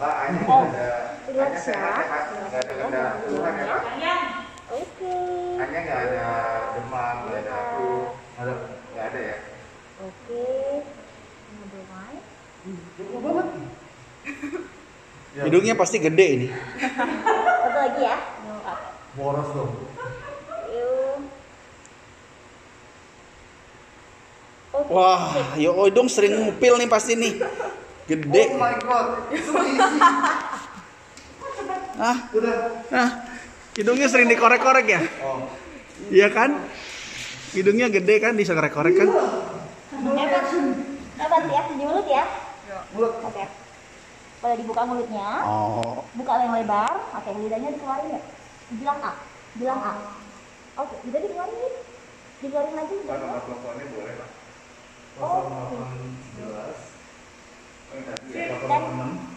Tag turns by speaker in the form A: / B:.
A: Pak, A-nya
B: Oh,
A: ada.
B: relax
A: A-nya sehat ya, Pak. Nggak ada keluhan ya, Pak.
B: Oke.
A: A-nya nggak ada demam, nggak ada flu, nggak ada ya.
B: Oke. Mulai.
A: Cukup banget.
C: Hidungnya pasti gede ini.
B: Satu lagi ya.
A: Boros dong.
B: Yuk. Oke.
C: Wah, Yo Odong sering ngupil nih pasti nih. Gede.
A: Oh my god, itu easy.
C: Ah,
A: Udah.
C: ah, hidungnya sering dikorek-korek ya?
A: Oh.
C: Iya kan? Hidungnya gede kan, bisa korek-korek kan?
B: Hebat ya, di mulut ya.
A: Mulut.
B: Oke. Boleh dibuka mulutnya.
C: Oh,
B: Buka yang lebar. Oke, lidahnya dikeluarin ya. Bilang A. Bilang A. Oke, lidah dikeluarin nih. Dikeluarin lagi.
A: Pak, nomor teleponnya boleh, Pak.
B: Oh.
A: 0811.
B: Dan